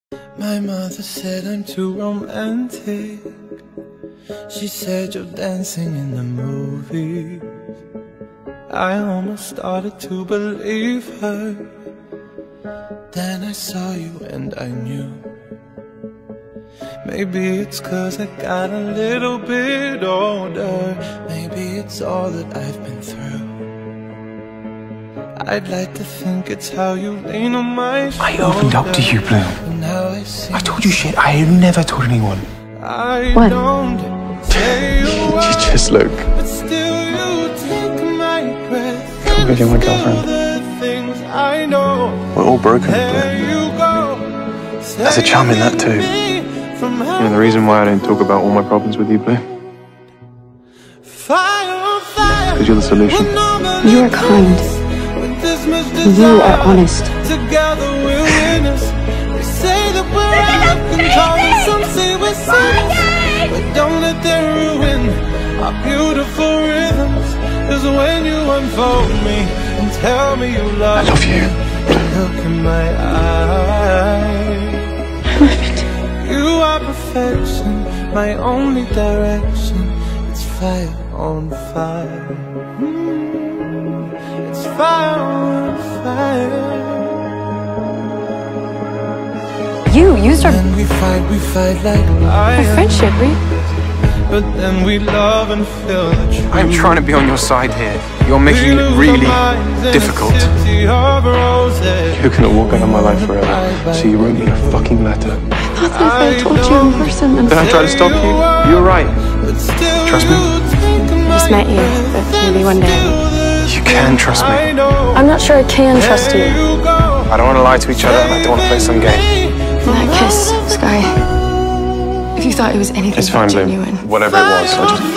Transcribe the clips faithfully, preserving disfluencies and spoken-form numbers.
My mother said I'm too romantic. She said you're dancing in the movies. I almost started to believe her. Then I saw you and I knew. Maybe it's cause I got a little bit older. Maybe it's all that I've been through. I'd like to think it's how you lean on my shoulder. I opened up to you, Bloom. I, I told you shit I never told anyone. I what? Don't say you just look. But still you take my breath. Because you're my girlfriend. I know. We're all broken, Bloom. There's a charm in that too. You know the reason why I don't talk about all my problems with you, Bloom? Because you're the solution. You are kind. You are honest. Together we're winners. They say that we're out of control and some say we're sinners. But don't let them ruin our beautiful rhythms. Cause when you unfold me and tell me you love me, I love you. Look in my eyes. I love you too. You are perfection, my only direction. It's fire on fire. Mm, it's fire on fire. You used our, When we fight, we fight like our friendship, right? But then we love and feel the truth. I'm trying to be on your side here. You're making it really difficult. You're gonna walk out of my life forever. So you wrote me a fucking letter. I thought that if I told you in person, then Then I tried to stop you. You were right. Trust me. I just met you, but maybe one day. You can trust me. I'm not sure I can trust you. I don't want to lie to each other and I don't want to play some game. That kiss, Sky. If you thought it was anything It's fine, but Bloom. genuine. Whatever it was, I just...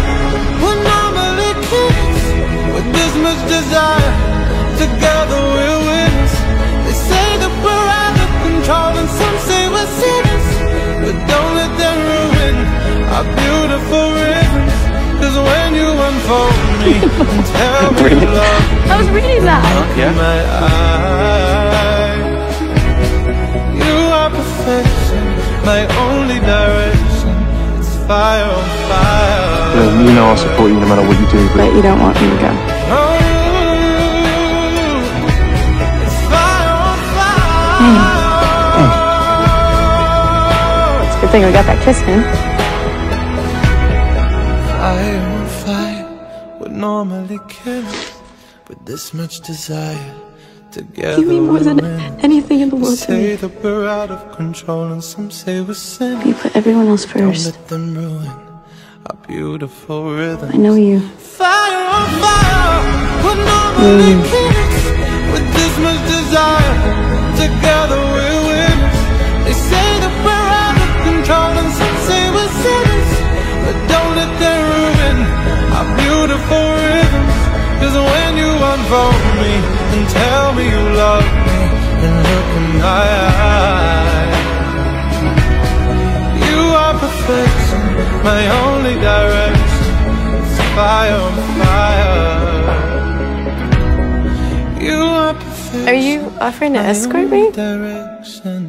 With this much desire, together we're winners. They say that we're out of control and some say we're sinners. But don't let them ruin our beautiful rhythms. Cause when you unfold me and tell me you love me, I was reading that. Yeah? in my eyes, you are perfection, my only direction. It's fire on fire. Bloom, you know I'll support you no matter what you do, But but... you don't want me to go. Oh, it's fire on fire. It's a good thing we got that kiss in. Fire on fire would normally kill with this much desire. Together You mean more than we're winners. anything in the world to Say me. that we're out of control and some say we're sinners. You put everyone else Don't first. let them ruin our beautiful rhythm. I know you. Fire on fire would normally kill us with this much desire. Together we're winners. They say that we're out of control and some say we're sinners. But don't let them ruin our beautiful rhythms. Cause when you unfold me and tell me you love me and look in my eyes, you are perfection, my only direction. It's fire on fire. You are perfection. Are you offering to escort me? Direction.